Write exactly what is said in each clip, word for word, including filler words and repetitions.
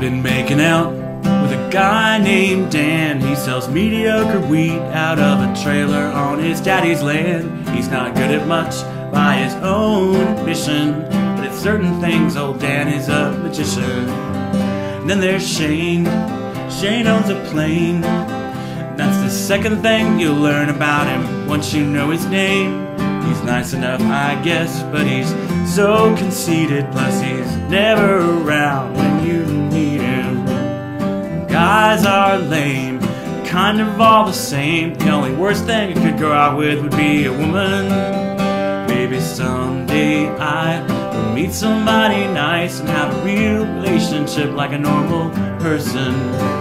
been making out with a guy named Dan. He sells mediocre wheat out of a trailer on his daddy's land. He's not good at much by his own admission, but at certain things old Dan is a magician. And then there's Shane. Shane owns a plane. That's the second thing you'll learn about him once you know his name. He's nice enough, I guess, but he's so conceited. Plus he's never around when you need him. Guys are lame, kind of all the same. The only worst thing you could go out with would be a woman. Maybe someday I will meet somebody nice and have a real relationship like a normal person.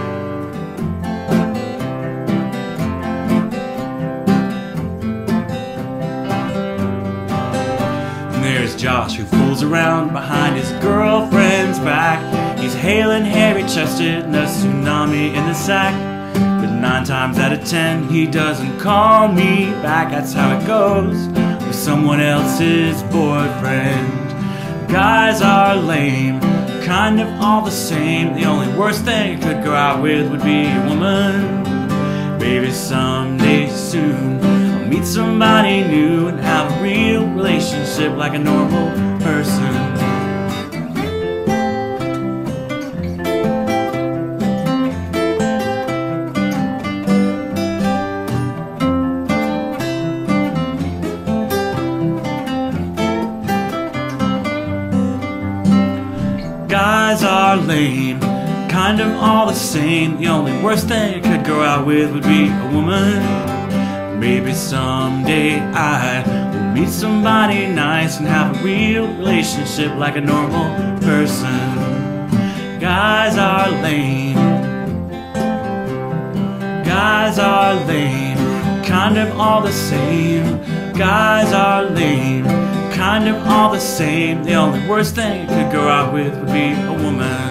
There's Josh, who fools around behind his girlfriend's back. He's hale and hairy-chested and a tsunami in the sack. But nine times out of ten, he doesn't call me back. That's how it goes with someone else's boyfriend. Guys are lame, kind of all the same. The only worst thing you could go out with would be a woman. Maybe someday soon meet somebody new and have a real relationship like a normal person. Guys are lame, kind of all the same. The only worst thing you could go out with would be a woman. Maybe someday I will meet somebody nice and have a real relationship like a normal person. Guys are lame. Guys are lame, kind of all the same. Guys are lame, kind of all the same. The only worst thing you could go out with would be a woman.